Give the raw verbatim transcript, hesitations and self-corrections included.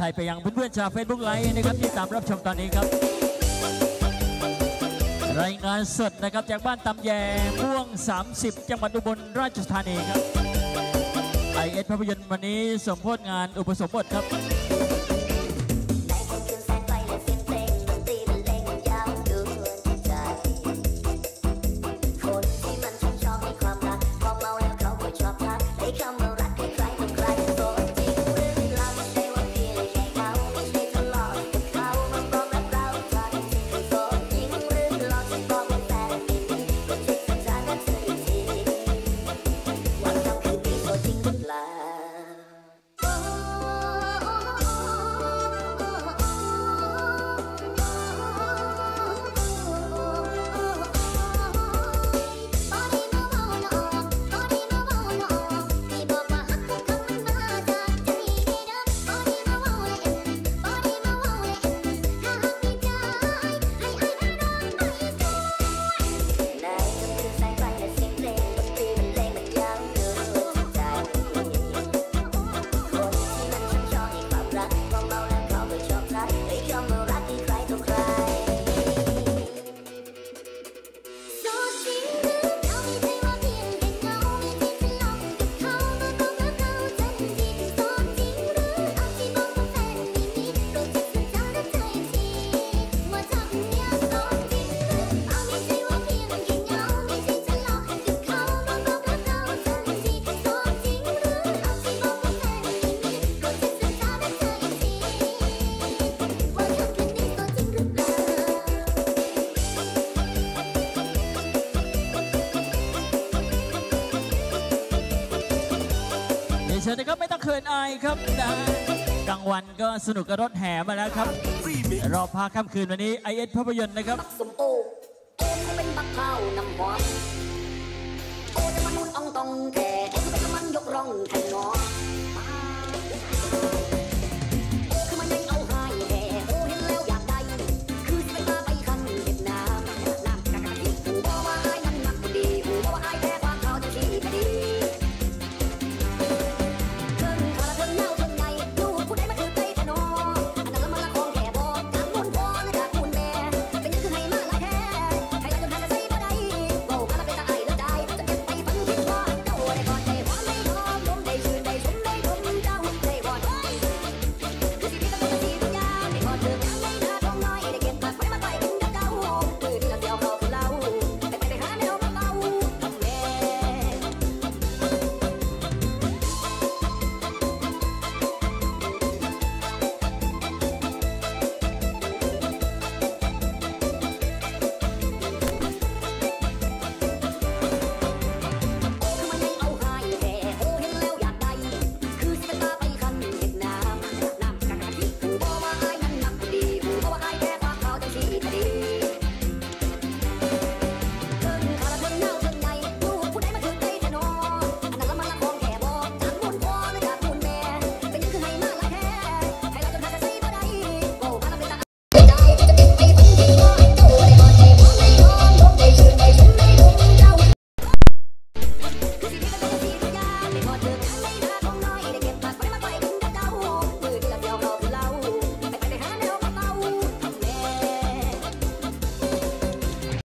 ทยไปยังเพื่อนๆชาวเฟซบุ๊กไลฟ์นะครับที่ตามรับชมตอนนี้ครับรายงานสดนะครับจากบ้านตำแยม่วงสามสิบจังหวัดอุบลราชธานีครับไอเอสภาพยนตร์วันนี้สมโภชงานอุปสมบทครับเชิญนะครับไม่ต้องเขินอายครับนะกลางวันก็สนุกกับรถแห่มาแล้วครับรอบพาค่ำคืนวันนี้ไอเอสภาพยนตร์นะครับสมโอโอ้เป็นบักข้าวน้ำหวานโอ้จะมันนุ่นอ่องตองแก่โอ้เป็นมันยกร่องแทนงอ